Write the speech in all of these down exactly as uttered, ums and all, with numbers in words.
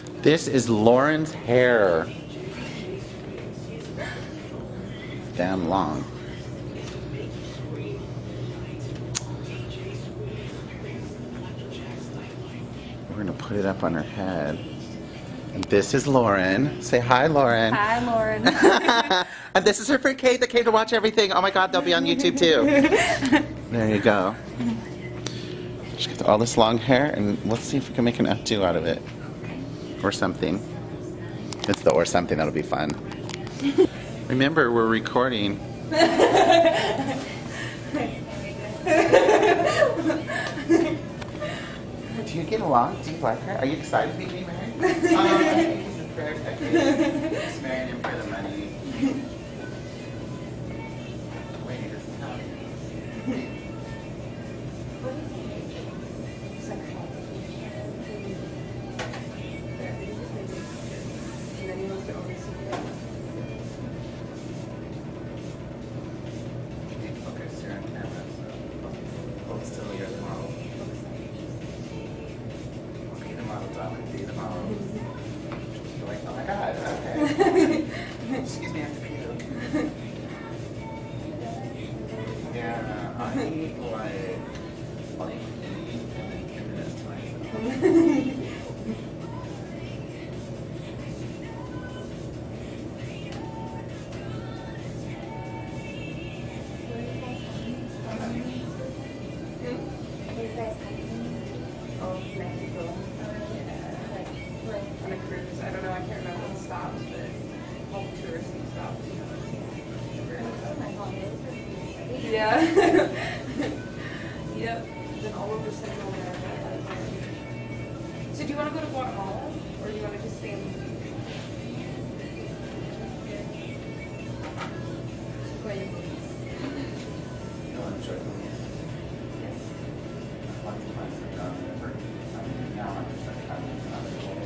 This is Lauren's hair. Damn long. We're gonna put it up on her head. And this is Lauren. Say hi, Lauren. Hi, Lauren. And this is her friend Kate that came to watch everything. Oh my God, they'll be on YouTube too. There you go. She got all this long hair, and let's see if we can make an updo out of it. Or something. It's the or something, that'll be fun. Remember, we're recording. Do you get along? Do you like her? Are you excited to be married? um, I think he's a very He's marrying him for the money. Wait, it's tough. Excuse me, I have to pee though. Yeah, I eat like, I'll eat and then ten minutes to myself. On a cruise, I don't know, I can't remember what stops, but all the touristy stops. Yeah. Yep. Then all over Central America. So do you want to go to Guatemala, or do you want to just stay in the beach? No, I'm joking. Yes. Lots of fun stuff down there. Now I'm just like having another goal.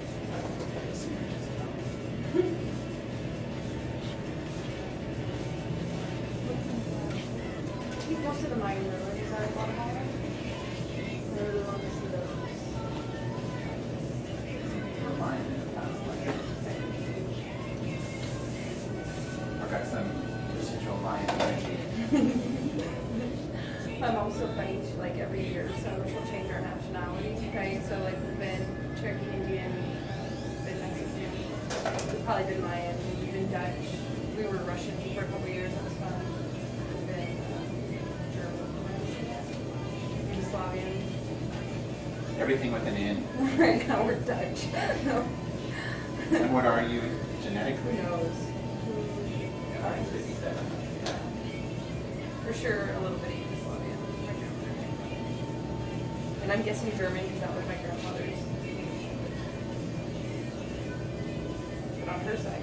Most of the Mayan ruins are in Guatemala. I really want to see those. I've got some residual Mayan energy. My mom's so funny. She, like every year, so she'll change our nationality, right? So like we've been Cherokee Indian, been Mexican, we've probably been Mayan, we've been Dutch. We were Russian for a couple years. That was fun. We've been Yugoslavian. Everything with an N. Right now we're Dutch. And what are you genetically? Who knows? I'm fifty-seven. Yeah. For sure, a little bit of Yugoslavian. My grandmother. And I'm guessing German because that was my grandfather's. But on her side.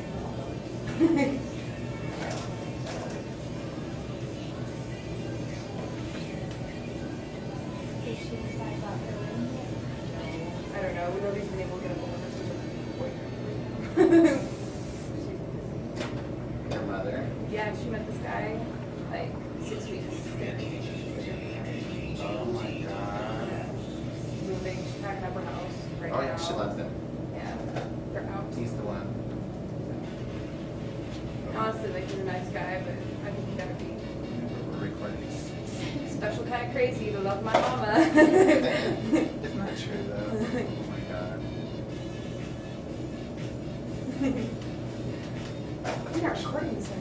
I don't know. Nobody's been able to get a hold of her since her boyfriend. Your mother? Yeah, she met this guy like six weeks. Oh my God. Yeah. Moving. She's packing up her house right Oh now. yeah, she loves him. Yeah. They're out. He's the one. Honestly, like he's a nice guy, but I think you gotta be We're recording. special kind of crazy to love my mama. It's not true though. Oh my God. We are recording this one.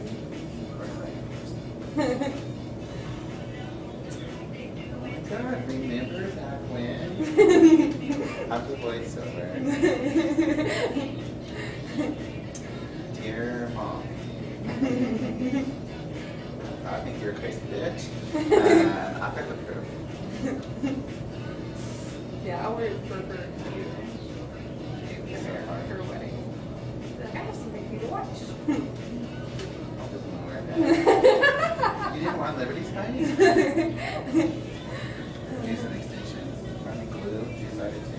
God, remember back when? I'm the voiceover. Dear Mom. I think you're a crazy bitch. And I've got the proof. Yeah, I'll wait for her to do her, her wedding. Like, I have something for you to watch. I'll just ignore that. You didn't want Liberty Spice? Use an extension. Running glue. You decided to.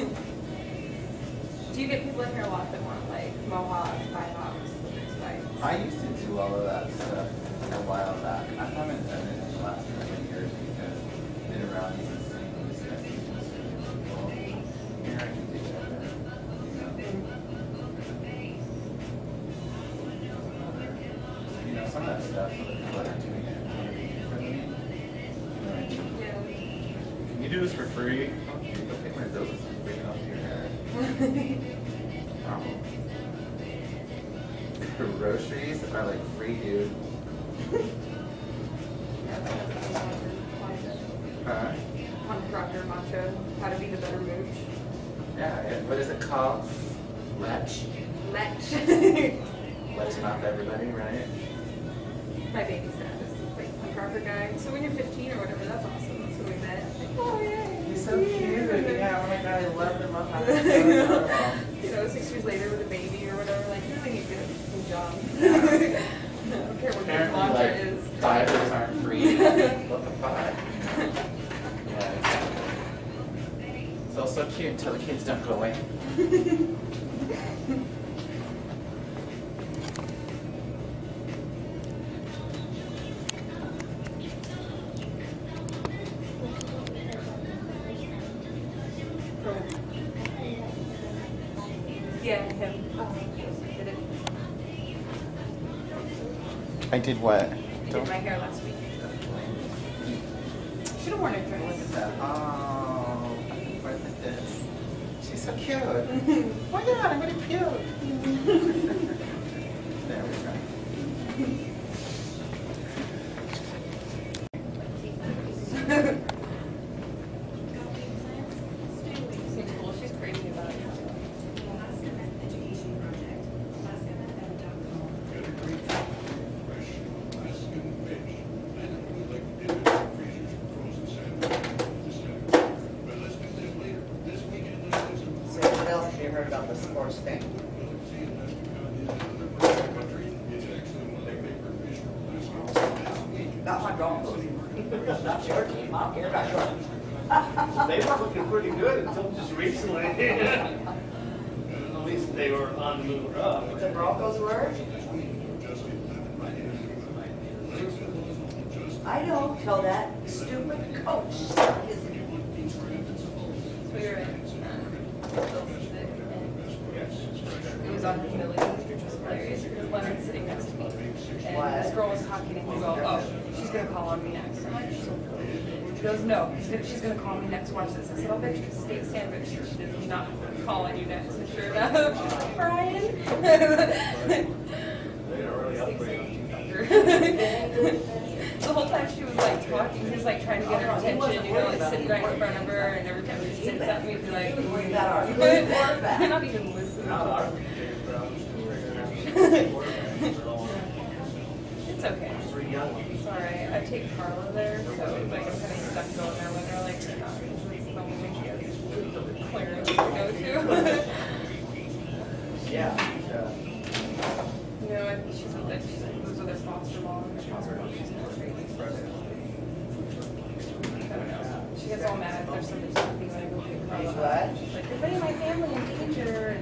Do you get people in here a lot that want like mohawk, bihawks, Liberty Spice? I used to do all of that stuff a while back. I haven't done it in the last couple of years because I've been around these insane disgusting people. Here I can do that. You know? stuff so that people aren't doing it. Yeah. Can you do this for free? Okay, go pay my bills and bring it up to your hair. Problem. Groceries are like free, dude. Huh? On Proctor Macho, how to be the better mooch. Yeah, and what is it called? Lech? Lech. Leching off everybody, right? My baby's dad is like a Proctor guy. So when you're fifteen or whatever, that's awesome. That's when we met. Like, oh yeah. He's so cute. Yeah, oh my god, I love him. I'm You know, six years later with a baby or whatever, like, you really need to get a fucking job. Yeah. I don't care what your Apparently, mantra like, is. divers aren't free. What the fuck? Yeah. It's all so cute until the kids don't go away. Yeah, him. Did it. I did what? He did my hair last week. Should have worn a dress. Look at that. Oh, look at this. She's so cute. Oh my god, I'm gonna puke. There we go. Seems cool. She's crazy about it. So what else have you heard about the sports thing? Not my Broncos. Not your team. I don't care about yours. They were looking pretty good until just recently. At least they were on the move up. The Broncos were? I don't tell that stupid coach. So we were in it was on humility, which was hilarious because Leonard's sitting next to me. And What? this girl was talking and we go, oh, she's going to call on me next. I'm like, so she goes, no, she's gonna, she's gonna call me next. Watch this. I said, I'll bet you stay sandwich. She does not call on you next. And sure enough, Brian. They are really upgrading. The whole time she was like talking, he was like trying to get her attention, you know, like sitting right in front of her, and every time she sits at me, be like, We got our good quarterback. you're not even listening. It's okay. It's alright. I take Carla there, so it's like I'm kind of stuck going there when they're like, they're not. It's the only thing she has clearance to go to. Yeah. You know, I think she's with like, she's like, lives with her foster mom, and her foster mom she's not crazy. I don't know. She gets all mad if there's something something when I go pick Carla She's up. what? She's like, you're putting my family in danger. And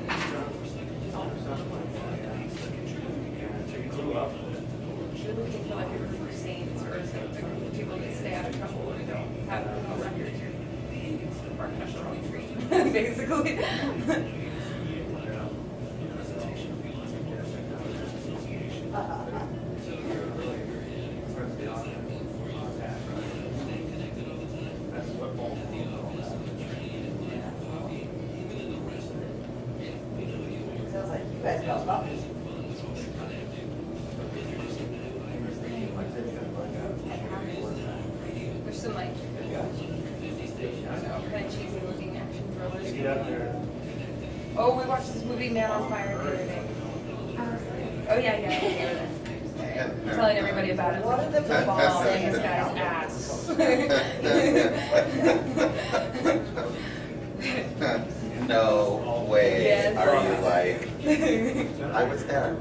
she's looking for like a group of saints or something, people that stay out of trouble and don't have criminal records or barking up the wrong tree, basically. Sounds like you guys got puppies. There's some like, I don't know, kind of cheesy looking action thrillers. Get up there. Oh, we watched this movie Man on Fire the other day. Oh yeah, yeah, yeah. I'm telling everybody about it. What are the football Saying this saying? guy's ass. No way. Yes. Are you like? I was there.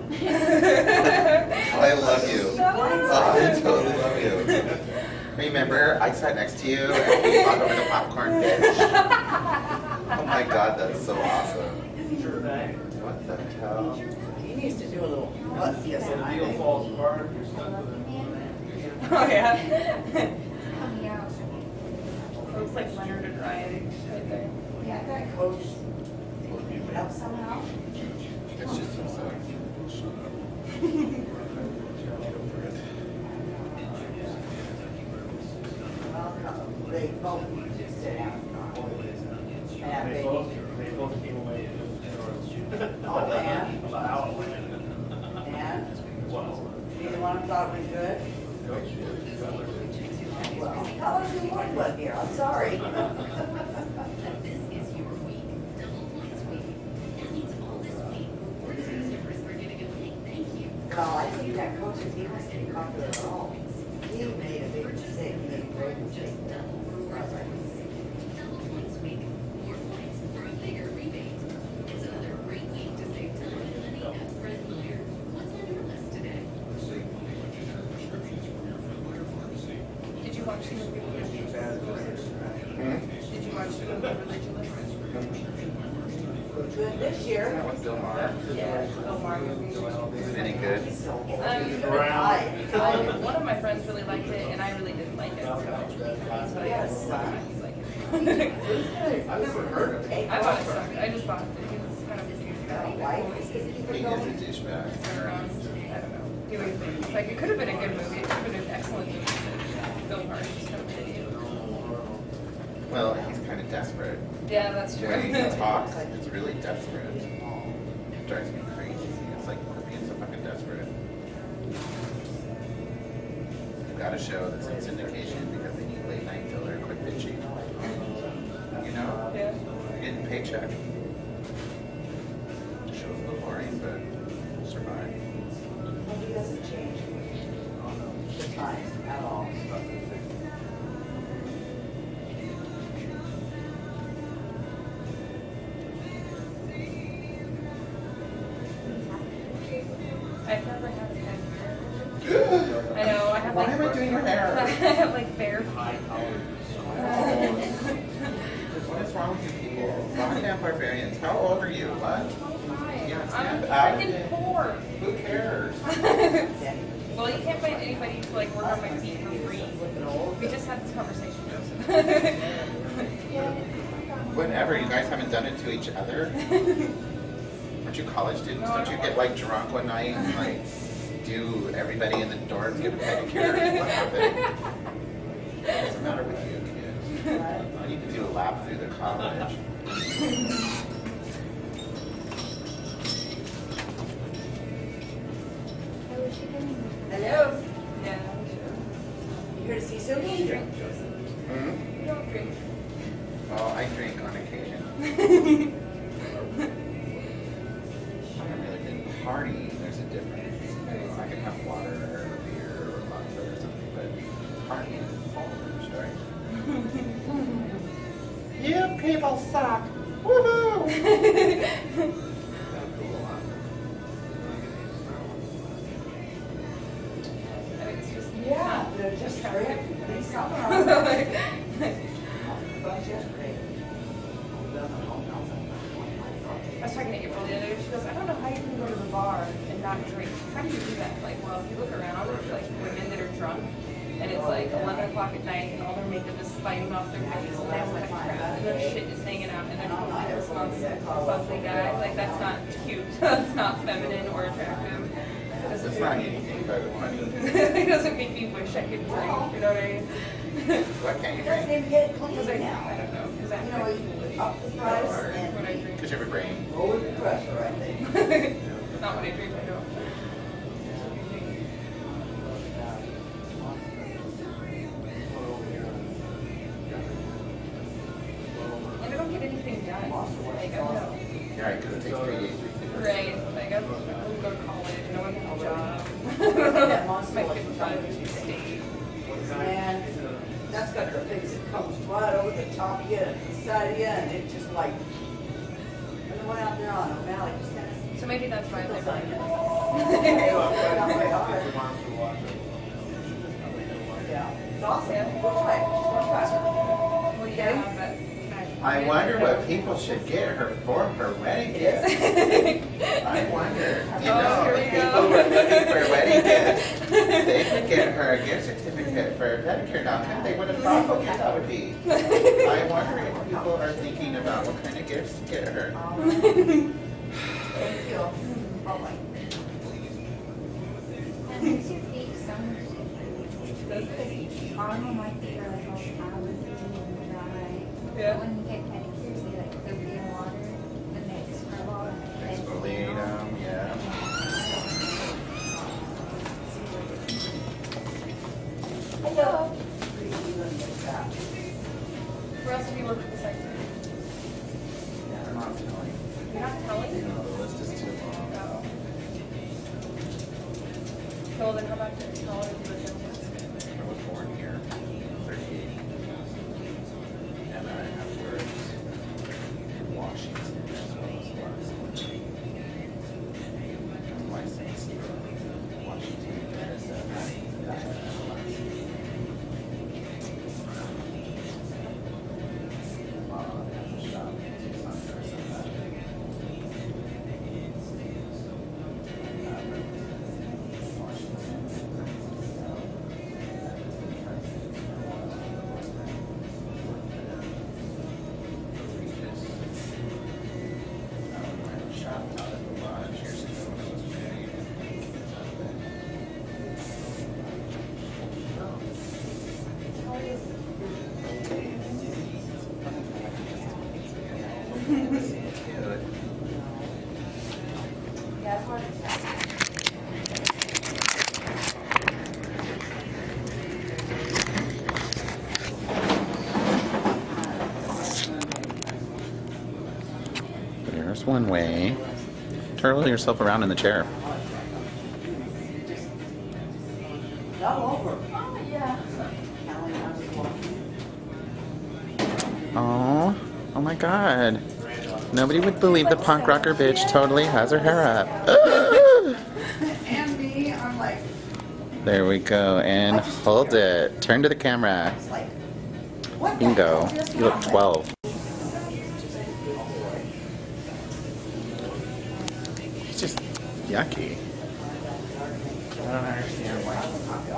I love you. Oh, I totally love you. Remember, I sat next to you and we fought over the popcorn bitch. Oh my god, that's so awesome. Sure thing. What the hell? He needs to do a little butt kissing, When the I deal think. falls apart, you're stuck with it. Oh yeah. Looks like Leonard and Ryan right there. Yeah, that coach up somehow. It's just so both just sit down. And They they, both, they both came away in oh, man. about an hour. And Well, neither one of them thought it was good. Well, how is your one look here? I'm sorry. This is your week. Double points week. That means all this week, Ford consumers are getting a big thank you. Well, I think that coach is he must be popular at all. He made a big mistake. He made a great mistake. Double rewards points. Double points week. More points for a bigger rebate. It's another great week to save time and money at Fred Meyer. What's on your list today? Did you watch the movie Religious? Did you watch the movie Religious? Good this year. That was Bill Maher. Yeah, Bill Maher movie. Is it any good? He's so old. Um, Right. I, one of my friends really liked it, and I really didn't like it. So, so I guess he's like it. I've never heard of it. I thought it sucked. I just thought that he was kind of a douchebag. Why is he keep He it is a going? douchebag. I don't know. Doing things. Like, it could have been a good movie. It could have been an excellent movie. But Bill Maher is just kind of an idiot. Well, he's kind of desperate. Yeah, that's true. When he talks, it's really desperate. It drives me crazy. It's like being so fucking desperate. You've got a show that's in syndication because they need late night filler. Quit bitching. You know? Yeah. You're getting a paycheck. The show's a little boring, but we'll survive. Well, he doesn't change the times at all. I've never had a head hair. I know, I have Why like... am I doing your hair? I have like bare high colors. What is wrong with you people? Goddamn barbarians. How old are you? What? feet. Yeah, I'm stand out. freaking poor. Who cares? Well, you can't find anybody to like work on my feet for free. We just had this conversation, Joseph. Whatever, you guys haven't done it to each other? Aren't you college students? Don't you get like drunk one night and like do everybody in the dorm get a pedicure? What happened? What's the matter with you kids? I need to do a lap through the college. Hello? Yeah. You here to see Sylvia? You drink, Joseph. Hmm? You don't drink. Oh, I drink on occasion. I haven't really been partying. There's a difference. You know, I can have water or beer or vodka or something, but partying is a whole other story. You people suck! Woohoo! I mean, it's just Yeah, not- they're just kind of- great. They summer Like, Bunch yesterday. I was talking to April the other day. She goes, I don't know how you can go to the bar and not drink. How do you do that? Like, well, if you look around, there's like women that are drunk, and it's like eleven o'clock at night, and all their makeup is sliding off their face, and they all have crap, and their shit is hanging out, and they're totally irresponsible, ugly guys. Like, that's not cute. That's not feminine or attractive. It doesn't It's do not anything. anything but funny. It doesn't make me wish I could drink. You know what I mean? Why can't you It doesn't drink? even get Because I, clean I now. don't know. Because I, You know, you up the price when I and drink. Because you have a brain. lower the pressure, I think. Not when I drink, I don't. And I don't get anything done. Like, I don't know. Yeah, right, because it takes three days. Right. Like, I wouldn't go to college. I wouldn't have a job. That monster My like kid trying would to stay. And that's got the things that comes right over the top of you and inside of you, and it just like, and the way out there on O'Malley just kind of. So maybe that's why I live like it. Not very hard. Yeah, it's awesome. Yeah. Go try it. Just one time. Well, yeah, but. I wonder what people should get her for her wedding gift. I wonder. You Oh, know, here if we people go. were looking for a wedding gift, they could get her a gift certificate for a pedicure. Now, they would have thought what gift that would be. I wonder if people are thinking about what kind of gifts to get her. Thank you. Bye-bye. That makes your feet so much different. Because caramel might be like all flowers and Yeah. When you get pedicures, they like soak it in water, then they scrub off. and then- Exfoliate them, yeah. Hello. Pretty even with that. Where else do you work at the site? I'm not telling. You're not telling? No, the list is too long. Oh. Well, then how about this? How old are you living? I was born here, thirty-eight. And I have worked in Washington as well as Washington. I'm licensed in Washington, Minnesota. Yeah, it's hard to tell. There's one way. Turtle yourself around in the chair. All over. Oh, yeah. Alan, I was walking. Oh, oh my god. Nobody would believe the punk rocker bitch totally has her hair up. And me, I'm like, There we go, and hold it. Turn to the camera. it's like, what the Bingo. hell just You look happened? twelve. It's just yucky. I don't understand why.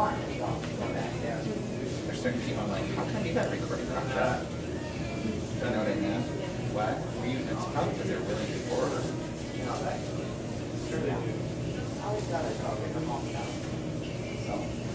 There's certain people I'm like, how come you got recording like that? You know what I mean? What? Were you, it's probably because they're willing to order. You know that? I always got a dog in her mom now. So.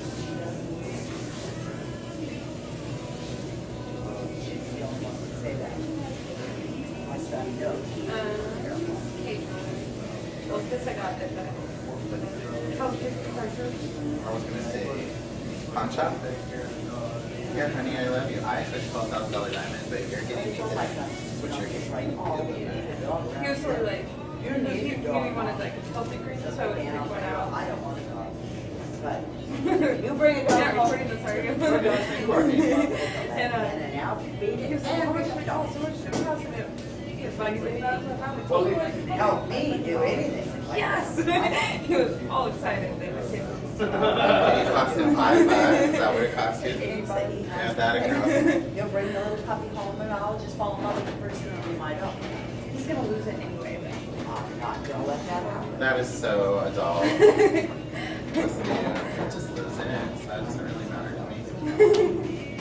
She's the only one that say that. My son knows. Um, Kate. Well, this I got it, but. Oh, just pressure. I was gonna say, pawn shop. Yeah, honey, I love you. I actually twelve thousand dollar diamond, but you're getting me Oh my God. what you're getting me. He was sort of like, he, he really wanted like a health degree, so I would pick one out. I don't want to go. But you bring it down. Yeah, recording this, sorry. And And, uh, then out, beat he it. was like, oh my god, oh, so much to house in it. He was like, he's like, Well, help me do anything. yes! He was all excited. They were saying, It cost him five bucks. Is that what it cost you? Yeah, that a girl. You'll bring the little puppy home and I'll just fall in love with the person and I don't. he's gonna lose it anyway. I'm not gonna let that happen. That is so adult. Listen, yeah, I'll just lose it. So that doesn't really matter to me.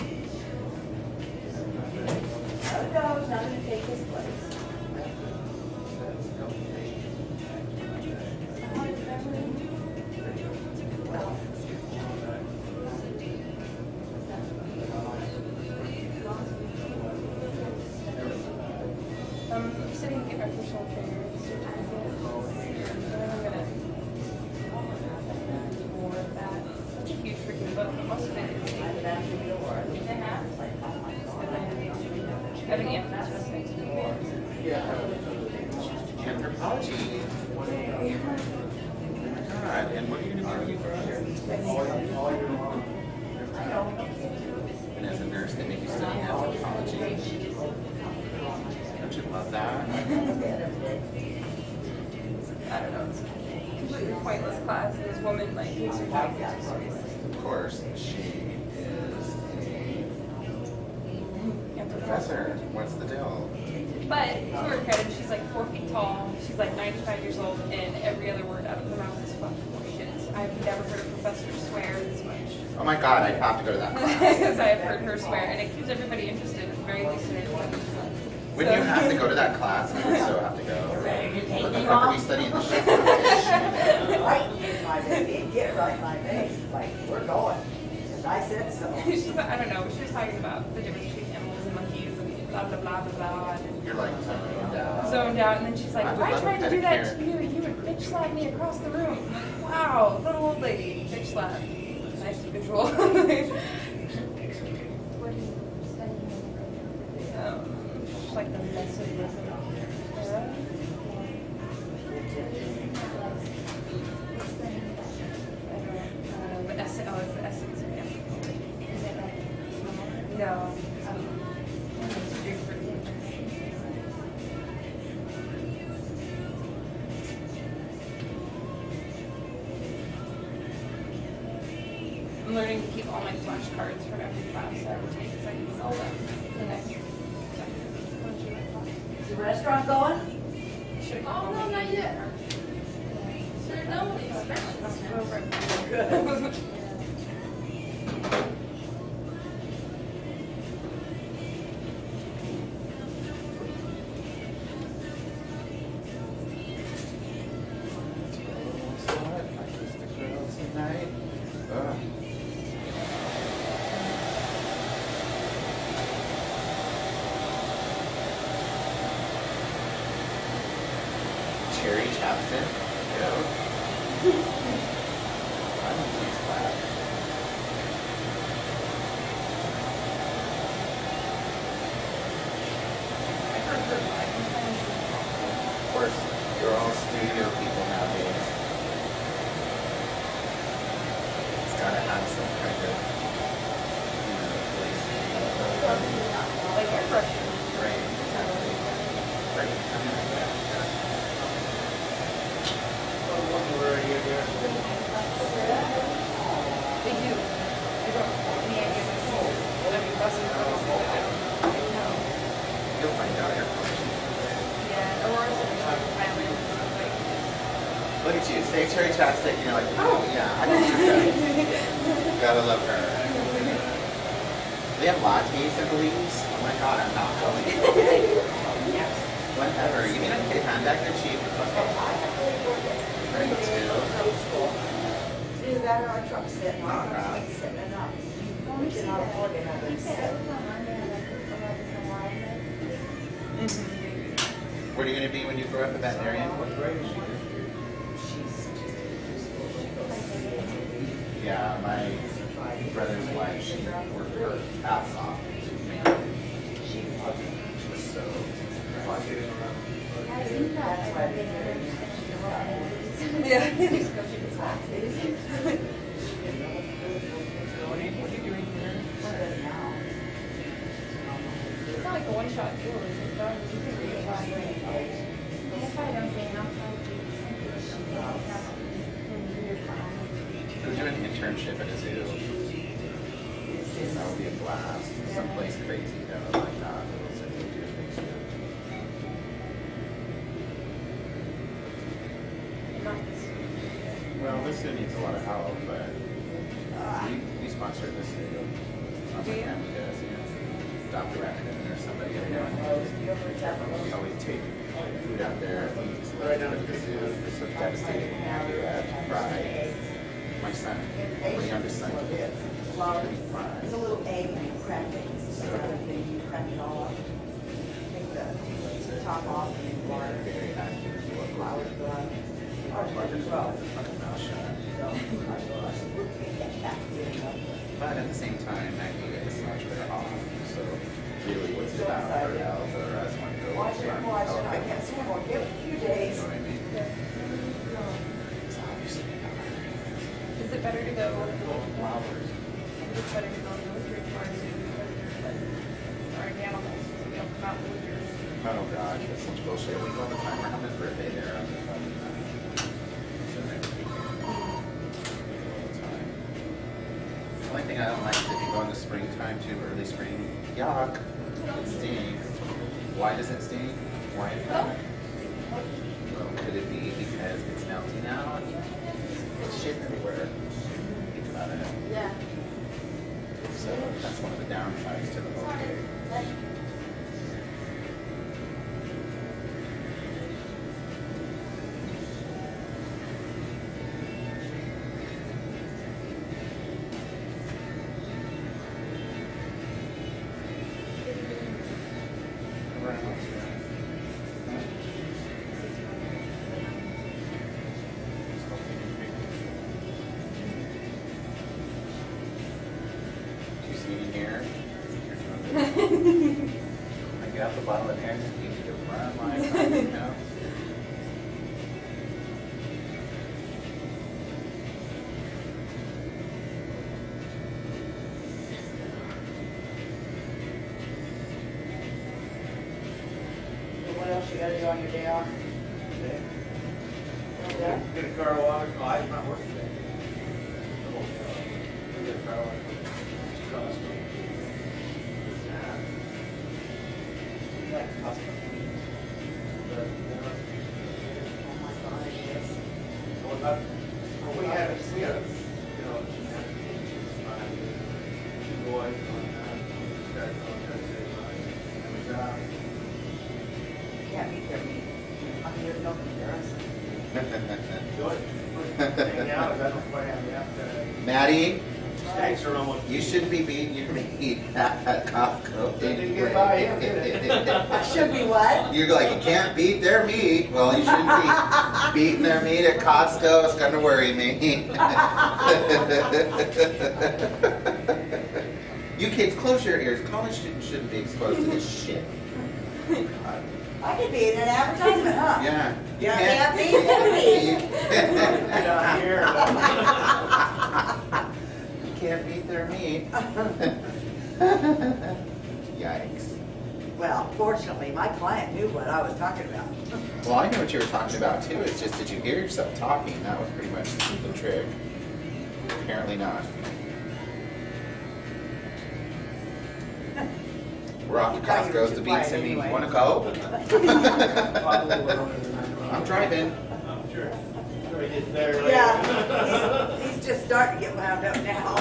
No dog's not gonna take his place. Well, Um, I'm sitting to get my personal trainer certificate. And then I'm gonna do more of that. Such a huge freaking book, but most of it is I'm English. back in the door. And then, It's like, oh my God. I have an emphasis next week. Anthropology. Oh my god. And what are you going to do when you grow up? And as a nurse, they make you study anthropology. Don't you love that? I don't know, it's a completely pointless class. And this woman, like, takes her job very seriously. Of course, she is a professor. What's the deal? But to her credit, she's like four feet tall. She's like ninety-five years old, and every other word out of her mouth is fucking bullshit. I've never heard a professor swear this much. Oh my god, I have to go to that class. Because I've heard her swear, and it keeps everybody interested. It's very lucid. When you have to go to that class, I so have to go. What the fuck are we studying this shit? Right in my baby, get right in my face, like, we're going. Because I said so. She's like, I don't know. She was talking about the difference between animals and monkeys, and blah, blah, blah, blah, blah. And You're like zoned out. zoned out, and then she's like, I if would I love a tried to do that pedicure. to you, you would bitch slap me across the room. I'm like, wow, little old lady, bitch slap. Nice visual. What are you studying in the um, just like the mesoclism era. Uh, the essence, oh, it's the essence, yeah. Is it like small? No. Um, it's big for you. I'm learning to keep all my flashcards from every class I ever take so I can sell them the next Is the restaurant going? Should Oh, no, not yet. Sir, no, it's Good. Tonight. Ugh. Cherry chapstick? Ew. I don't taste that. Of course, you're all studio people nowadays. It's gotta have some kind of, you know, place. like airbrush. Right, exactly. Right, something like that. Yeah. They do. I don't have any idea what to do. I mean, buses are obviously, but I don't really know. You'll find out your collection. Yeah, Aurora's in the family. Like, Look at you, say cherry chapstick, and you're like, oh yeah, I can do that. Gotta love her. They have lattes in Belize. Oh my god, I'm not going. yes. Whatever. You mean I can get a handbag? They're cheap. Okay. Right, too. It's either that or our truck's sitting, our Oh, truck's God. like sitting enough. We cannot afford to have them Keep it sit. open on Monday, like, eleven to one. Where are you going to be when you grow up, a veterinarian? Yeah, my brother's wife, she worked her ass off. She was so I do that, I don't think I understand the whole Yeah. Just go through the classes. What are you, what are you doing here? What is it now? It's not like a one-shot deal. It's done. You can reapply. If I don't think I'll probably do something like that. Go do an internship at a zoo. That would be a blast. Someplace crazy though, like that. Little zoo, do a big zoo. Not this. Well, this zoo needs a lot of help, but we, we sponsor this zoo. Not Do my you? family does, yeah. Doctor Raccoon or somebody every now and then. We always take food out there. It's right down at the zoo. It's so devastating when you do that. Pride. My son, my youngest son, Flour. he fries. It's a little egg and you crack it, it's just another thing, you crack it all up. Take the top off and then water. Very active as well. Flour, flour. Ours work as well. Fucking mouth shut. So, we get that good enough. But at the same time, I hate it so much better off. So really, what's it about her health or us want to go Watch it, run watch it, health? I can't swim or give it a few days. You know what I mean? It's obviously not. Is it better to go flowers? It's better to go to the retreat party because there's like already animals, so we don't come out with your. Oh gosh, that's such bullshit. We go all the time. We're having his birthday there on the fucking night. So next weekend. We go all the time. The only thing I don't like is if you go in the springtime too, early spring. Yuck. It stinks. Why does it stink? Why is that? Well, could it be because it's melting out? It's shit everywhere. Think about it. Yeah. So that's one of the downsides to the whole thing. bottle of air, you need to run like that, you know? What else you gotta do on your day off? Okay. Yeah. Get a car wash. Oh, I'm not working today. Get a car wash. Costco. Like Costco. But, Oh my God, it is. well, not, well, we had, we had, you know, two boys on that. Guys on that day, and we got, Can't beat their meat. I mean, there's no comparison. good. Hang out, that's why I'm after. Maddie, Steaks are almost. you shouldn't be beating your meat at Costco. They didn't get by him, did I should be what? You're like, you can't beat their meat. Well, you shouldn't be beating their meat at Costco. It's going to worry me. You kids, close your ears. College students shouldn't be exposed to this shit. I could be in an advertisement, huh? Yeah. You Yeah, can't- can't beat their meat. Get out here. You can't beat their meat. Yikes. Well, fortunately, my client knew what I was talking about. Well, I know what you were talking about too. It's just, did you hear yourself talking? That was pretty much the trick. Apparently not. We're off to Costco's to beat some meat. You want to go? I'm driving. I'm sure. Sure he gets there later. Yeah, he's, he's just starting to get wound up now.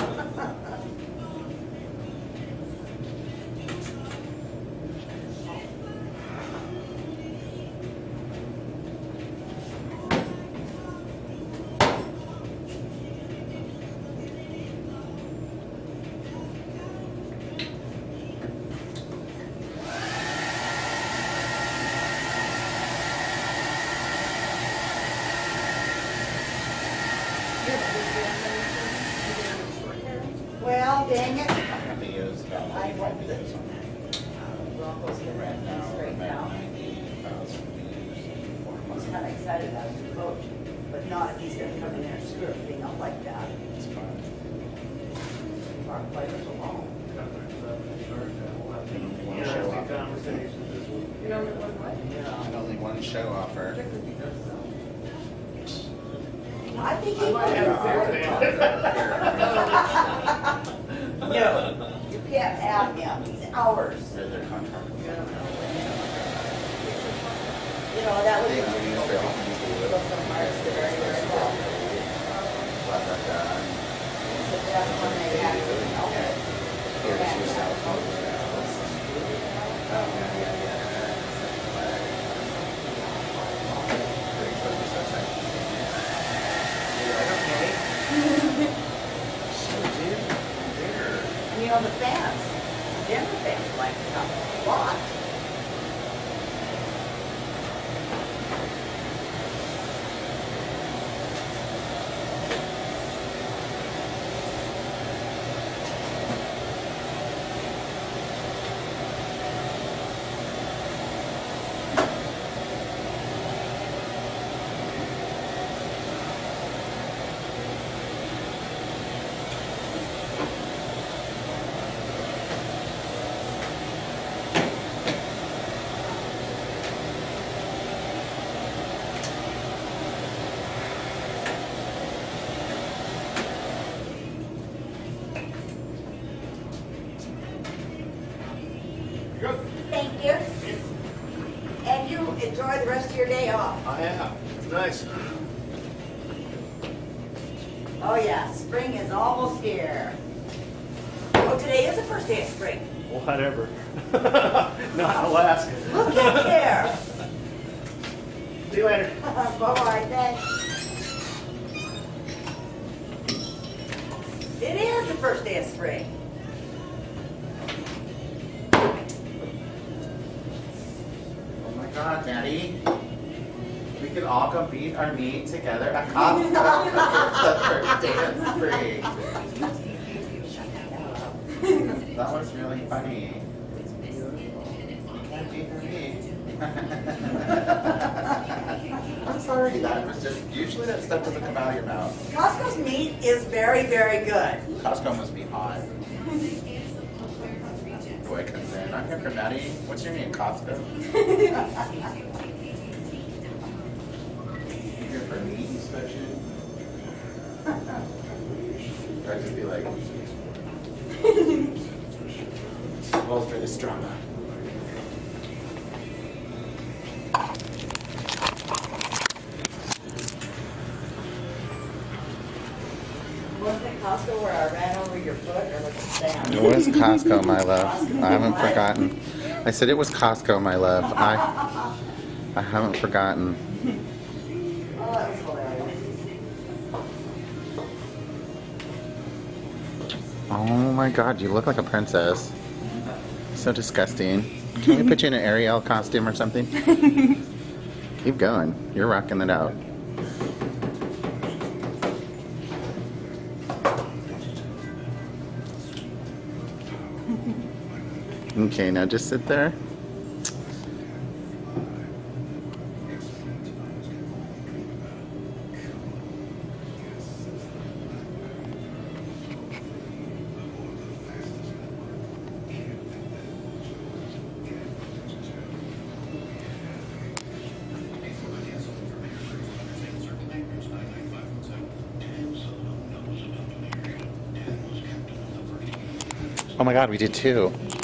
Well, dang it. I have to use about forty-five videos on that. Broncos get Right now, we're straight about now. ninety thousand views in four He's months. kind of excited about his coach, but not if he's gonna come in there and screw everything up like that. It's fun. Our players alone. Interesting conversations this week. You know what, what? And only one show offer. I think he I might have a fair No, you can't have him, he's ours. They're their contract. You know, that would They be don't use difficult. their own people. Go somewhere, it's very, very well. Blah, blah, blah. So that's when they have to, okay. Here's your cell phone. Oh, yeah, yeah, yeah. Pretty sure it's so sad. You're like, okay. So, dude, there. And you know, the fans, the Denver fans like to come a lot. Good. Thank you. And you enjoy the rest of your day off. I am. It's nice. Oh yeah, spring is almost here. Oh, today is the first day of spring. Whatever. Not Alaska. Look at there. See you later. Bye-bye, thanks. It is the first day of spring. Oh my God, Daddy. We could all go beat our meat together at Costco because it's the first day of spring. That was really funny. You can't beat me, for me. I'm sorry, that was just, usually that stuff doesn't come out of your mouth. Costco's meat is very, very good. Costco must be hot. Boy comes in. I'm here for Maddie. What's your name, Costco? You here for meat inspection? Or I'd just be like, well, for this drama. Wasn't it Costco where I ran over your foot, or was it Sam? It was Costco, my love. I haven't forgotten. I said it was Costco, my love. I I haven't forgotten. Oh, that was hilarious. Oh my god, you look like a princess. So disgusting. Can we put you in an Ariel costume or something? Keep going. You're rocking it out. Okay, now just sit there. Oh my god, we did two.